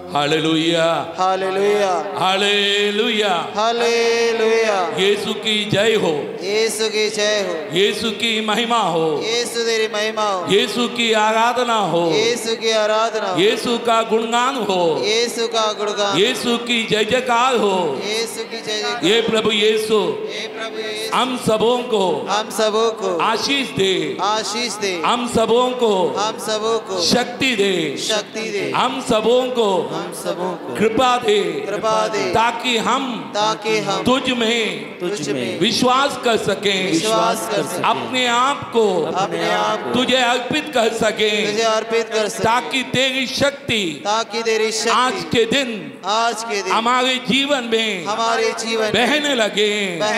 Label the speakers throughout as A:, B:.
A: Hallelujah,
B: hallelujah,
A: hallelujah,
B: hallelujah.
A: Yeshu की जय हो,
B: यीशु की जय हो,
A: यीशु की महिमा हो,
B: यीशु तेरी महिमा हो,
A: यीशु की आराधना हो,
B: यीशु की आराधना हो,
A: यीशु का गुणगान हो,
B: यीशु का गुणगान,
A: यीशु की जय जयकार हो।
B: यीशु की जय जयकार।
A: ये प्रभु यीशु
B: हे प्रभु यीशु,
A: हम सबों को
B: हम सबों को
A: आशीष दे,
B: आशीष दे,
A: हम सबों को
B: हम सबों को
A: शक्ति दे,
B: शक्ति दे,
A: हम सबों को
B: हम सबों को
A: कृपा दे,
B: कृपा दे,
A: ताकि हम तुझ में विश्वास कर सकें,
B: विश्वास कर सकें,
A: अपने आप को तुझे अर्पित कर सकें,
B: तुझे अर्पित कर सकें,
A: ताकि तेरी शक्ति आज के दिन हमारे जीवन में
B: हमारे जीवन
A: बहने लगे।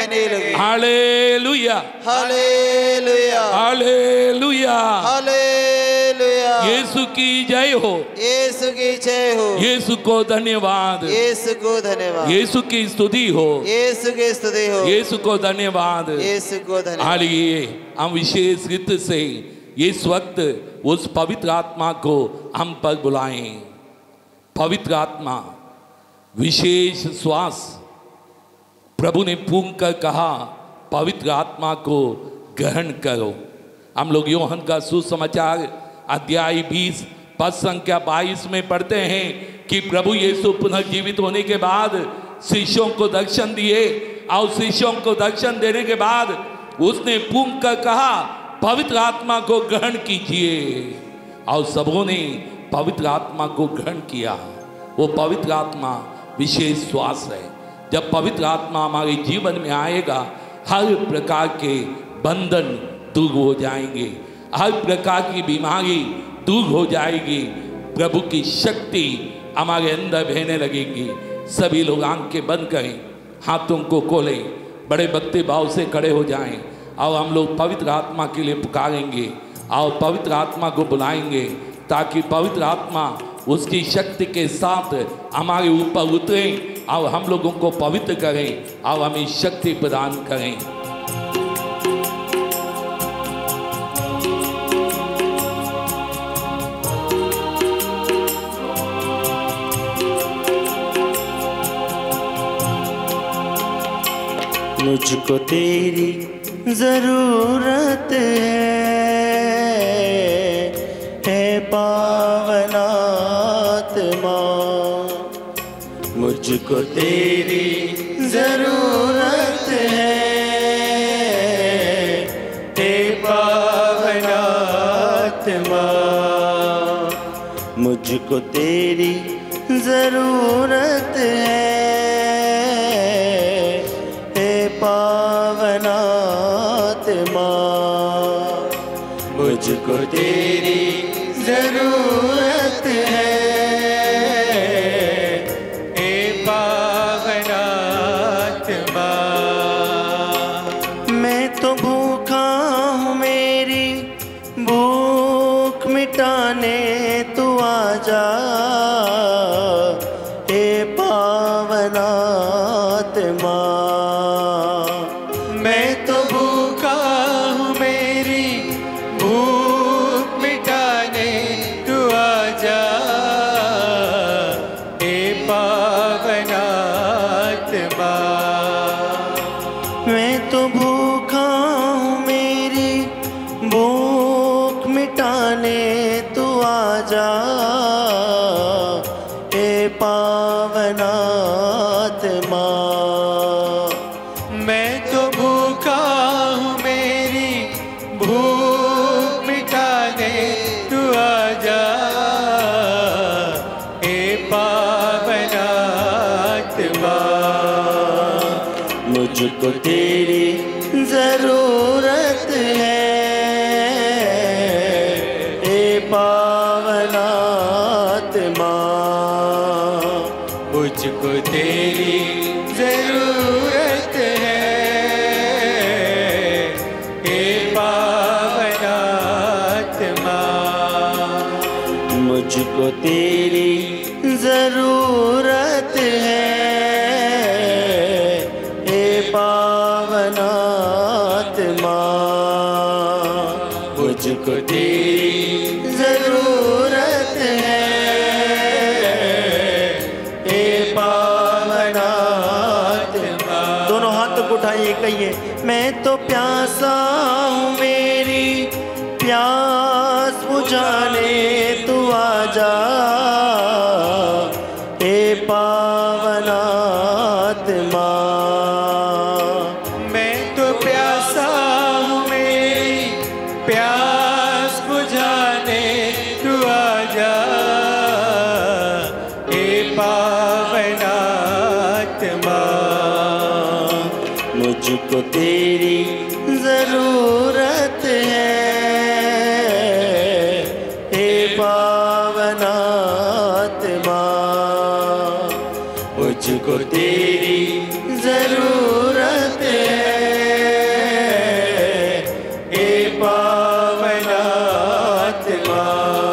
A: Hallelujah,
B: hallelujah,
A: hallelujah,
B: hallelujah.
A: Yeshu की जय हो,
B: यीशु की जय हो,
A: यीशु को धन्यवाद,
B: यीशु को धन्यवाद,
A: यीशु की स्तुति हो,
B: यीशु की स्तुति हो,
A: यीशु को धन्यवाद,
B: यीशु को धन्यवाद।
A: आइए हम विशेष रीति से इस वक्त उस पवित्र आत्मा को हम पर बुलाएं। पवित्र आत्मा विशेष श्वास प्रभु ने फूंक कर कहा, पवित्र आत्मा को ग्रहण करो। हम लोग यूहन्ना का सुसमाचार अध्याय 20 पद संख्या 22 में पढ़ते हैं कि प्रभु यीशु पुनर्जीवित होने के बाद शिष्यों को दर्शन दिए और शिष्यों को दर्शन देने के बाद उसने फूंक कर कहा, पवित्र आत्मा को ग्रहण कीजिए। और सबों ने पवित्र आत्मा को ग्रहण किया। वो पवित्र आत्मा विशेष श्वास है। जब पवित्र आत्मा हमारे जीवन में आएगा, हर प्रकार के बंधन दूर हो जाएंगे, हर प्रकार की बीमारी दूर हो जाएगी, प्रभु की शक्ति हमारे अंदर बहने लगेगी। सभी लोग आंखें बंद करें, हाथों को खोलें, बड़े भक्ति भाव से खड़े हो जाएं और हम लोग पवित्र आत्मा के लिए पुकारेंगे और पवित्र आत्मा को बुलाएंगे, ताकि पवित्र आत्मा उसकी शक्ति के साथ हमारे ऊपर उतरे और हम लोगों को पवित्र करें और हमें शक्ति प्रदान करें।
C: मुझको तेरी जरूरत है पावन आत्मा। मुझको तेरी जरूरत है पावन आत्मा। मुझको तेरी जरूरत है पावन आत्मा। मुझको तेरी जरूरत है पावन आत्मा। मैं तो भूखा हूँ, मेरी भूख मिटाने तू आजा हे पावन आत्मा। मैं तो भूखा हूँ, मेरी भूख मिटाने तू आजा हे पावन आत्मा। मैं तो भूखा हूँ, मेरी भूख मिटाने तू आजा हे पावन आत्मा। मैं तो भूखा हूँ, मेरी भूख मिटाने तू आजा हे पावन आत्मा। मुझको तेरी जरूरत है पावन आत्मा। मुझको तेरी जरूरत है पावन आत्मा। मुझको तेरी जरूरत है पावन आत्मा। मुझको तेरी जरूरत है कहिए, मैं तो प्यासा हूँ, मेरी प्यास बुझाने तू आजा। हे पावन आत्मा,
B: मैं तो प्यासा हूँ, मेरी प्यास बुझाने तू आजा। हे पावन आत्मा,
C: मुझको तेरी जरूरत है। हे पावन आत्मा, मुझको तेरी जरूरत है। हे पावन आत्मा।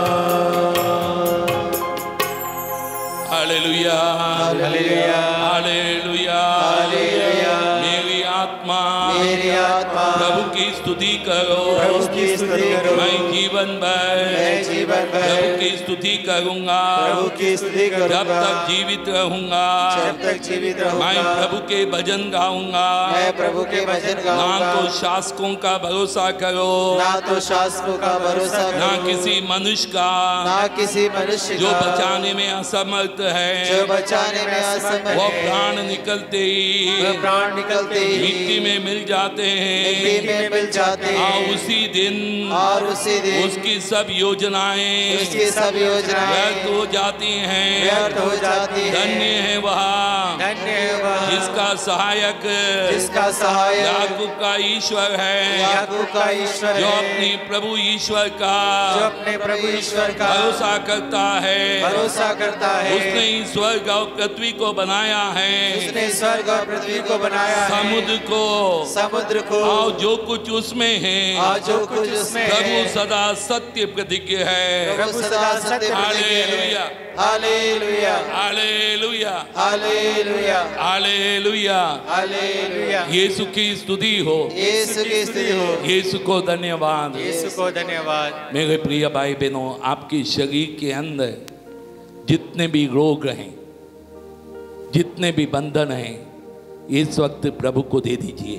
A: Hallelujah,
B: hallelujah,
A: hallelujah,
B: hallelujah.
A: मेरी आत्मा
B: मेरी आत्मा
A: प्रभु की स्तुति करो,
B: प्रभु की स्तुति करो।
A: मैं जीवन भर
B: मैं जीवन भर
A: प्रभु की स्तुति करूंगा,
B: प्रभु की स्तुति करूंगा।
A: जब तक जीवित रहूंगा,
B: जब तक जीवित रहूंगा,
A: मैं प्रभु के भजन गाऊंगा।
B: मैं प्रभु के भजन
A: ना
B: गाऊंगा।
A: तो शासकों का भरोसा करो,
B: ना तो शासकों का भरोसा करो,
A: ना किसी मनुष्य का
B: ना किसी मनुष्य
A: जो
B: का
A: बचाने में असमर्थ है।
B: जो बचाने में असमर्थ
A: वो
B: है।
A: प्राण निकलते
B: वो
A: ही
B: प्राण निकलते ही
A: मिट्टी में मिल जाते
B: मिट्टी
A: हैं,
B: में मिल जाते
A: और
B: हैं।
A: उसी दिन
B: और उसी दिन
A: उसकी सब योजनाएं
B: उसकी सब योजनाएं
A: व्यर्थ हो जाती हैं।
B: व्यर्थ हो जाती हैं।
A: धन्य है वह
B: धन्य है वह
A: जिसका सहायक
B: जिसका सहायक
A: याकूब का ईश्वर है,
B: याकूब का ईश्वर
A: जो
B: है,
A: अपने प्रभु ईश्वर का
B: जो अपने प्रभु ईश्वर का
A: भरोसा करता है।
B: भरोसा करता है।
A: उसने ही स्वर्ग और पृथ्वी को बनाया है,
B: उसने स्वर्ग और पृथ्वी को बनाया है,
A: समुद्र को और जो कुछ उसमें है।
B: और जो कुछ उसमें है।
A: प्रभु सदा सत्य प्रतिज्ञ है।
B: प्रभु सदा सत्य
A: hallelujah,
B: hallelujah,
A: hallelujah,
B: hallelujah,
A: hallelujah.
B: Hallelujah.
A: Yeshu की स्तुति हो,
B: यीशु की स्तुति हो।
A: यीशु को धन्यवाद।
B: यीशु को धन्यवाद।
A: मेरे प्रिय भाई बहनों, आपके शरीर के अंदर जितने भी रोग हैं, जितने भी बंधन हैं, इस वक्त प्रभु को दे दीजिए।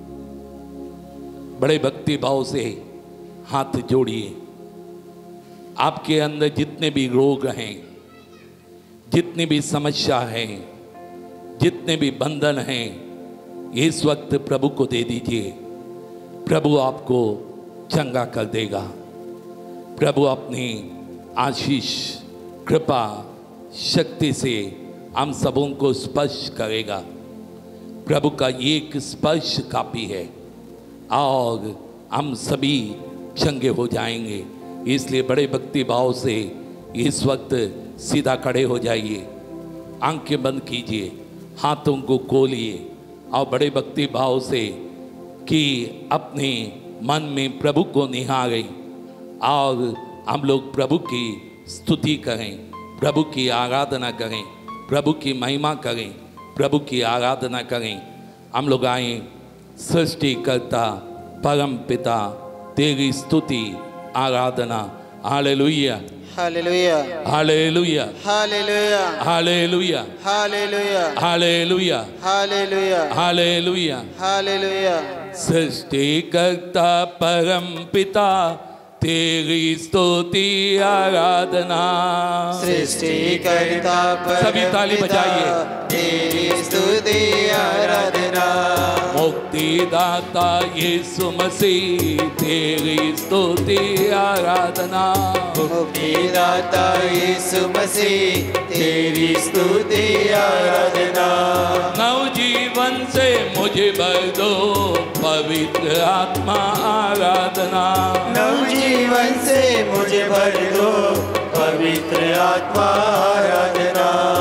A: बड़े भक्ति भाव से हाथ जोड़िए। आपके अंदर जितने भी रोग हैं, जितनी भी समस्या है, जितने भी बंधन हैं, इस वक्त प्रभु को दे दीजिए। प्रभु आपको चंगा कर देगा। प्रभु अपनी आशीष, कृपा, शक्ति से हम सबों को स्पर्श करेगा। प्रभु का एक स्पर्श काफी है और हम सभी चंगे हो जाएंगे। इसलिए बड़े भक्ति भाव से इस वक्त सीधा खड़े हो जाइए, आंखें बंद कीजिए, हाथों को खोलिए और बड़े भक्ति भाव से कि अपने मन में प्रभु को निहारें और हम लोग प्रभु की स्तुति करें, प्रभु की आराधना करें, प्रभु की महिमा करें, प्रभु की आराधना करें। हम लोग आए। सृष्टिकर्ता परम पिता, तेरी स्तुति आराधना। Hallelujah,
B: hallelujah,
A: hallelujah,
B: hallelujah,
A: hallelujah,
B: hallelujah,
A: hallelujah,
B: hallelujah,
A: hallelujah.
B: Hallelujah.
A: सृष्टिकर्ता परम पिता, तेरी स्तुति आराधना।
B: सृष्टिकर्ता
A: सभी ताली बजाइए।
B: तेरी स्तुति आराधना।
A: मुक्तिदाता यीशु मसीह, तेरी स्तुति आराधना।
B: मुक्तिदाता यीशु मसीह, तेरी स्तुति आराधना।
A: नवजीवन से मुझे भर दो, पवित्र आत्मा आराधना।
B: नवजीवन से मुझे भर दो, पवित्र आत्मा आराधना।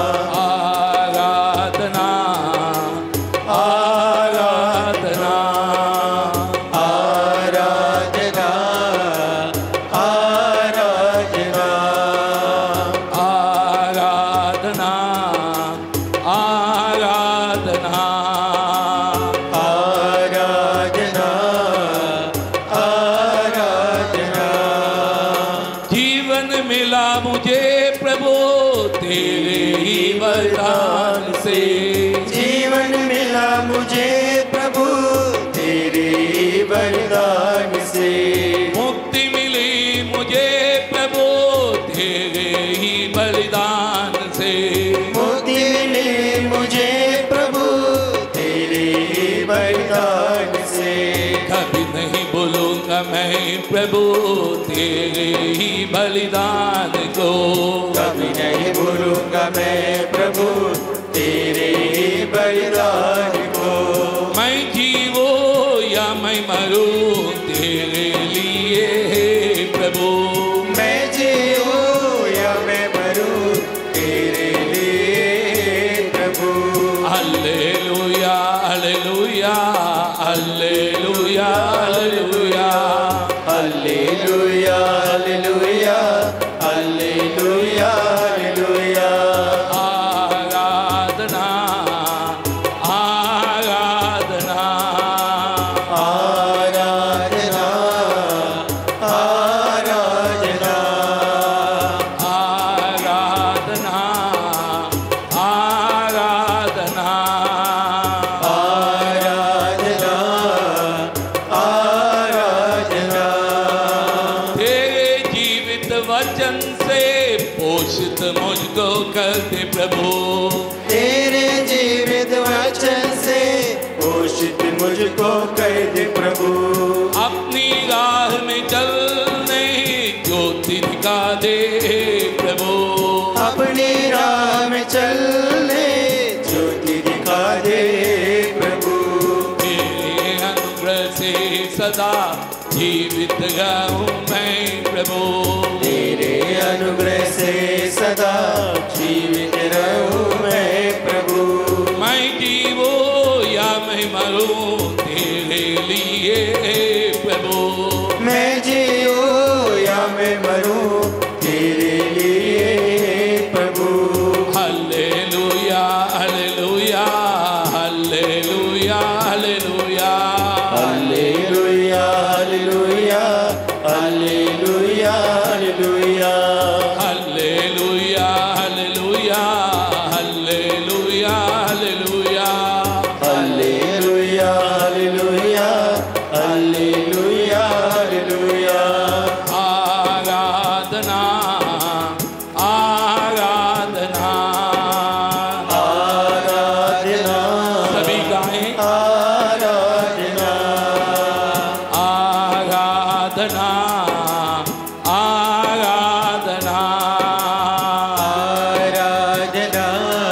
A: आराधना, आराधना,
B: आराधना, आराधना,
A: आराधना, आराधना,
B: आराधना, आराधना।
A: जीवन मिला मुझे प्रभु तेरे ही वरदान से।
B: जीवन मिला मुझे प्रभु
A: प्रभु तेरे ही बलिदान को।
B: कभी नहीं भूलूंगा मैं प्रभु तेरे ही बलिदान को।
A: मैं जीवो या मैं मरूं तेरे लिए प्रभु।
B: मैं जीऊं या मैं मरूं तेरे लिए प्रभु।
A: Hallelujah hallelujah hallelujah hallelujah
B: hallelujah hallelujah hallelujah hallelujah.
A: आराधना आराधना
B: आराधना आराधना
A: आराधना आराधना
B: आराधना आराधना।
A: तेरे जीवित वचन से पोषित मुझको कर दे प्रभु।
B: तेरे जीवित वचन से पोषित मुझको कर दे प्रभु।
A: अपनी राह में चलने ज्योति दिखा दे प्रभु।
B: अपनी राह में चलने ज्योति दिखा दे प्रभु।
A: तेरे अनुग्रह से सदा जीवित रहूं मैं प्रभु।
B: तेरे अनुग्रह से सदा जीवित रहूं मैं प्रभु।
A: मैं जीवो या मैं मरूं तेरे लिए प्रभु।
B: मैं जीऊं या मैं मरूं तेरे लिए प्रभु।
A: Hallelujah hallelujah hallelujah hallelujah
B: hallelujah hallelujah hallelujah hallelujah.
A: Hallelujah hallelujah hallelujah hallelujah
B: hallelujah hallelujah hallelujah hallelujah.
A: आराधना आराधना
B: आराधना
A: सभी गाएं
B: आराधना
A: आराधना आराधना
B: आराधना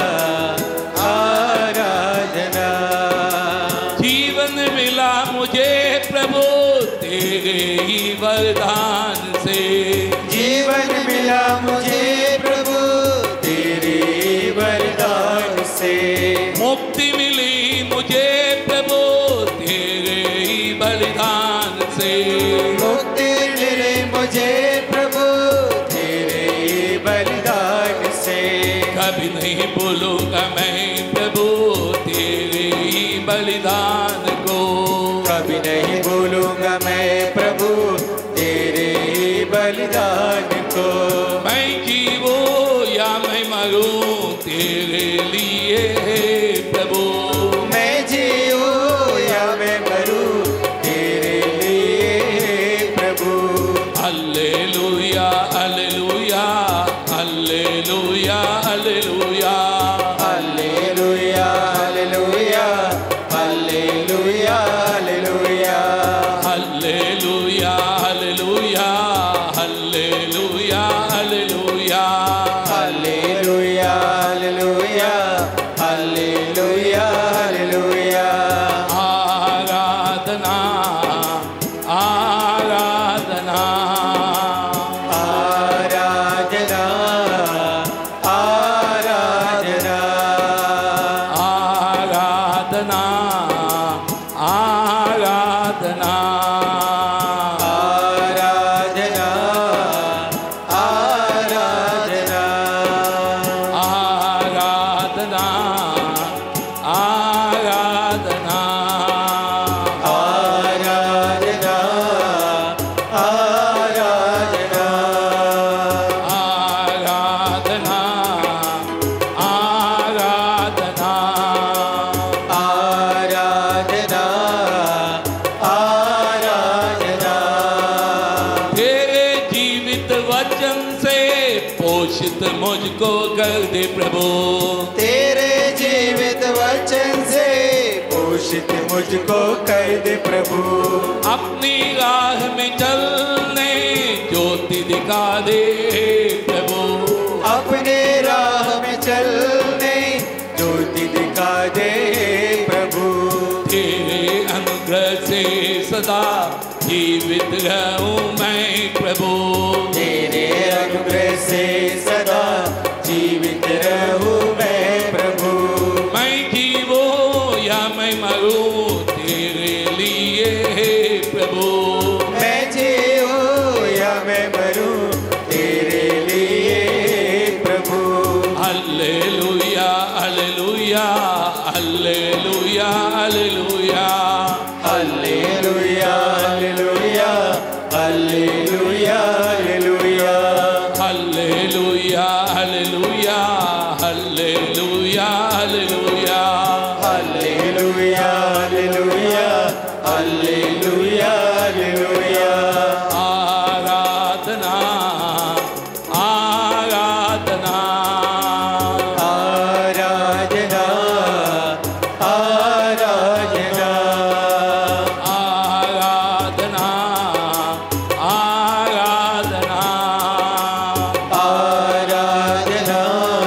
B: आराधना।
A: जीवन मिला मुझे प्रभु तेरे ही वरदान से।
B: जीवन मिला मुझे प्रभु तेरे वरदान से।
A: मुक्ति मिली मुझे प्रभु तेरे ही बलिदान से।
B: मुक्ति मिले मुझे प्रभु तेरे बलिदान से।
A: कभी नहीं भूलूंगा मैं प्रभु तेरे ही बलिदान को।
B: कभी नहीं भूलूंगा मैं प्रभु तेरे बलिदान को।
A: मैं जीवो या मैं मरूं तेरे लिए प्रभु।
B: मैं जीऊं या मैं मरूं तेरे लिए प्रभु।
A: Hallelujah hallelujah hallelujah hallelujah
B: hallelujah hallelujah hallelujah hallelujah.
A: Hallelujah hallelujah hallelujah hallelujah
B: hallelujah hallelujah hallelujah hallelujah.
A: आराधना आराधना
B: आराधना आराधना
A: आराधना आराधना
B: आराधना आराधना
A: आराधना आराधना
B: आराधना आराधना
A: आराधना आराधना
B: आराधना आराधना।
A: तेरे जीवित वचन से पोषित मुझको कर दे प्रभु।
B: तेरे जीवित वचन से पोषित मुझको कर दे प्रभु।
A: अपनी राह में चलने ज्योति दिखा दे प्रभु।
B: अपने राह में चलने ज्योति दिखा दे प्रभु।
A: तेरे अनुग्रह से सदा जीवित रहूं मैं प्रभु।
B: तेरे अनुग्रह से सदा जीवित रहूं मैं प्रभु।
A: मैं जीवूं या मैं मरूं तेरे लिए प्रभु।
B: मैं जीऊं या मैं मरूं तेरे लिए प्रभु।
A: Hallelujah hallelujah hallelujah hallelujah
B: hallelujah hallelujah hallelujah hallelujah
A: hallelujah hallelujah hallelujah hallelujah
B: hallelujah hallelujah hallelujah hallelujah.
A: आराधना आराधना
B: आराधना आराधना
A: आराधना आराधना
B: आराधना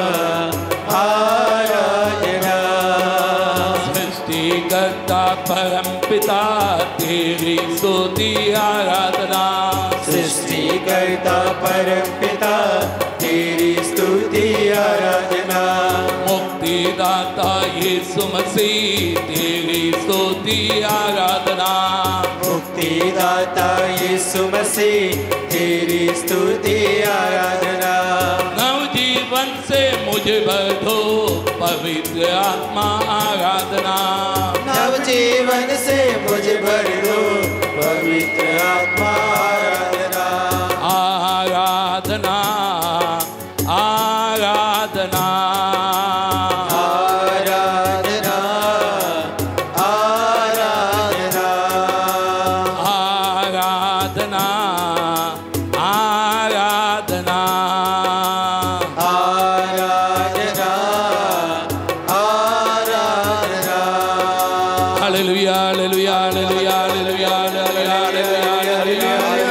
B: आराधना।
A: सृष्टिकर्ता परम पिता तेरी स्तुति आराधना।
B: सृष्टिकर्ता परम पिता तेरी स्तुति आराधना।
A: मुक्तिदाता यीशु मसीह तेरी स्तुति आराधना।
B: मुक्तिदाता यीशु मसीह तेरी स्तुति आराधना।
A: नवजीवन से मुझे भर दो पवित्र आत्मा आराधना।
B: नवजीवन से मुझे भर दो पवित्र आत्मा आराधना।
A: आराधना आराधना
B: आराधना आराधना
A: आराधना आराधना
B: आराधना आराधना।
A: Hallelujah hallelujah hallelujah hallelujah hallelujah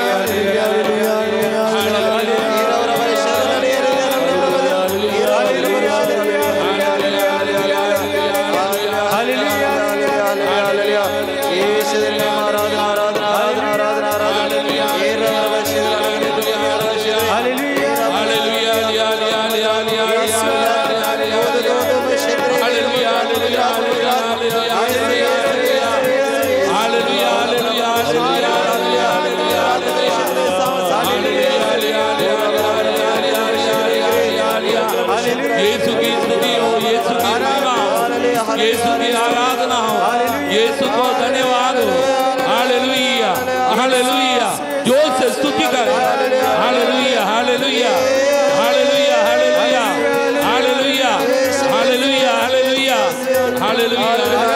A: Yeshu की स्तुति हो, यीशु की महिमा हो, यीशु की आराधना हो, यीशु को धन्यवाद हो। हालेलुया हालेलुया जोर से स्तुति करें। Hallelujah hallelujah hallelujah hallelujah hallelujah hallelujah hallelujah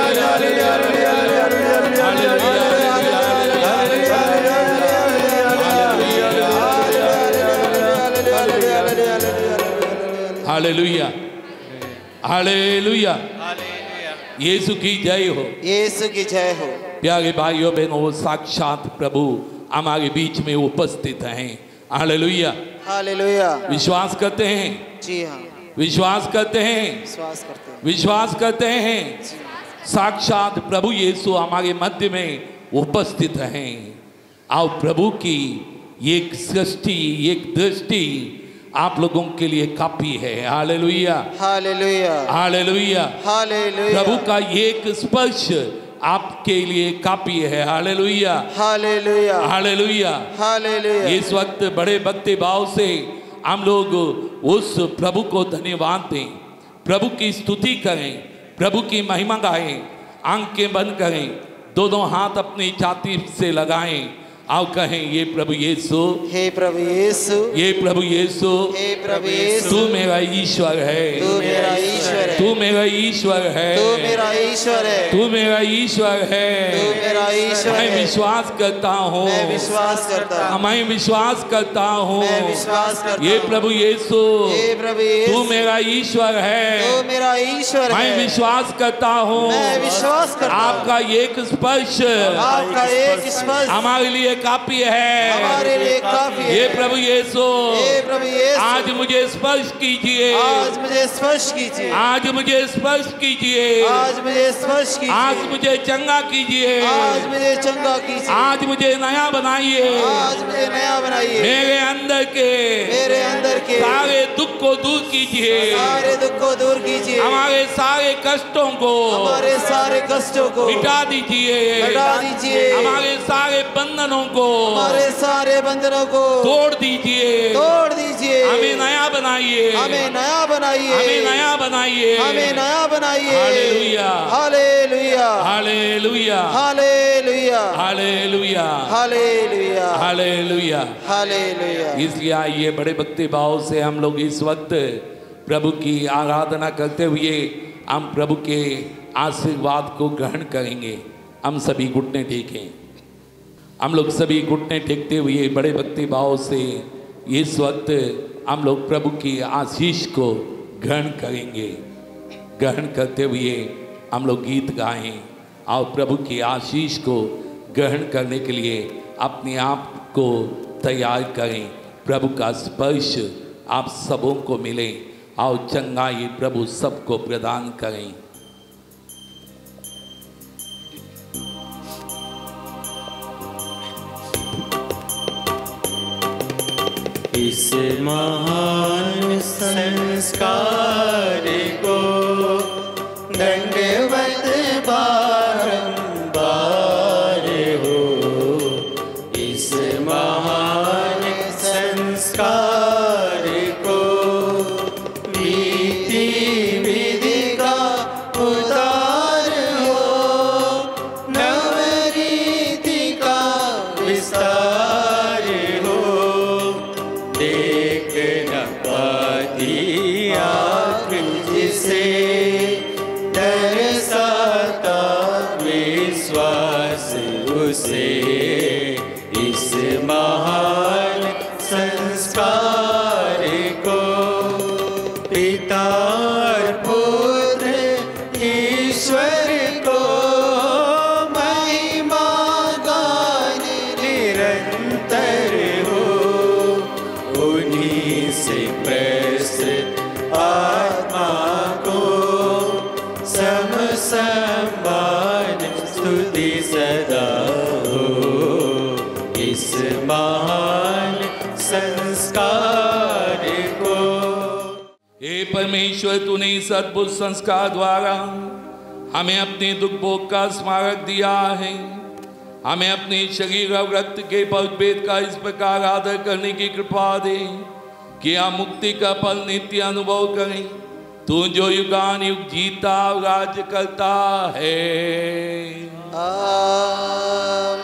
A: hallelujah hallelujah Yeshu की जय हो,
B: यीशु की जय हो।
A: प्यारे भाइयों बहनों, साक्षात प्रभु हमारे बीच में उपस्थित हैं। Hallelujah
B: hallelujah.
A: विश्वास करते हैं,
B: जी हाँ,
A: विश्वास करते हैं,
B: विश्वास करते हैं,
A: विश्वास करते हैं। साक्षात प्रभु यीशु हमारे मध्य में उपस्थित हैं। आओ प्रभु की एक सृष्टि, एक दृष्टि आप लोगों के लिए काफी है। Hallelujah
B: hallelujah
A: hallelujah
B: hallelujah.
A: प्रभु का एक स्पर्श आपके लिए काफी है। Hallelujah
B: hallelujah
A: hallelujah
B: hallelujah.
A: इस वक्त बड़े भक्ति भाव से हम लोग उस प्रभु को धन्यवाद दें, प्रभु की स्तुति करें, प्रभु की महिमा गाएं, आंखें बंद करें, दोनों हाथ अपनी छाती से लगाएं, आओ कहें, ये प्रभु यीशु,
B: हे प्रभु यीशु,
A: ये प्रभु यीशु,
B: हे प्रभु यीशु,
A: तू मेरा ईश्वर है,
B: तू मेरा ईश्वर है,
A: तू मेरा ईश्वर है,
B: तू मेरा ईश्वर है,
A: तू मेरा ईश्वर है।
B: तू मेरा ईश्वर
A: मैं
B: है।
A: विश्वास करता हूँ,
B: मैं विश्वास करता हूँ,
A: मैं विश्वास करता हूँ,
B: मैं विश्वास करता
A: ये
B: हूँ।
A: प्रभु यीशु,
B: हे प्रभु यीशु,
A: तू मेरा ईश्वर है,
B: तू मेरा ईश्वर
A: मैं
B: है।
A: विश्वास करता हूँ,
B: मैं विश्वास करता हूँ।
A: आपका एक स्पर्श
B: आपका एक स्पर्श
A: हमारे लिए काफी है।
B: हमारे लिए काफी है।
A: ये प्रभु यीशु,
B: हे प्रभु यीशु,
A: आज मुझे स्पर्श कीजिए,
B: आज मुझे स्पर्श कीजिए,
A: आज मुझे स्पर्श कीजिए,
B: आज मुझे स्पर्श कीजिए,
A: आज मुझे चंगा कीजिए,
B: आज मुझे चंगा कीजिए,
A: आज मुझे नया बनाइए,
B: आज मुझे नया बनाइए,
A: मेरे अंदर के
B: मेरे अंदर के
A: सारे दुख को दूर कीजिए,
B: सारे दुख को दूर कीजिए,
A: हमारे सारे कष्टों को
B: हमारे सारे कष्टों को
A: मिटा दीजिए,
B: हटा दीजिए,
A: हमारे सारे बंधनों को
B: हमारे सारे बंधनों को
A: तोड़ दीजिए,
B: तोड़ दीजिए,
A: हमें नया बनाइए,
B: हमें नया बनाइए,
A: हमें नया बनाइए,
B: हमें नया बनाइए।
A: Hallelujah,
B: hallelujah,
A: hallelujah,
B: hallelujah,
A: hallelujah,
B: hallelujah,
A: hallelujah.
B: Hallelujah.
A: इसलिए आइए बड़े भक्ति भाव से हम लोग इस वक्त प्रभु की आराधना करते हुए हम प्रभु के आशीर्वाद को ग्रहण करेंगे। हम सभी घुटने टेकें, हम लोग सभी घुटने टेकते हुए बड़े भक्ति भाव से इस वक्त हम लोग प्रभु की आशीष को ग्रहण करेंगे। ग्रहण करते हुए हम लोग गीत गाएं और प्रभु की आशीष को ग्रहण करने के लिए अपने आप को तैयार करें। प्रभु का स्पर्श आप सबों को मिले और चंगाई प्रभु सबको प्रदान करें।
C: इस महान संस्कार को दंडवत बारंबार हो। इस महान संस्कार को रीति विधि का उदार हो, नवरीति का विस्तार हो। देख न पाती आँख जिसे दर्शाता विश्वास उसे, इस महान संस्कार को पिता और पुत्र ईश्वर को महिमा गान निरंतर हो। उन्हीं से प्रसन्न आत्मा को सम्मान स्तुति सदा हो। इस महान संस्कार को
A: हे परमेश्वर, तूने इस अद्भुत संस्कार द्वारा हमें अपने दुख भोग का स्मारक दिया है। हमें अपने शरीर और रक्त के पवित्र भेद का इस प्रकार आदर करने की कृपा दे कि हम मुक्ति का फल नित्य अनुभव करें। तू जो युगान युग जीता और राज्य करता है।
B: आमीन।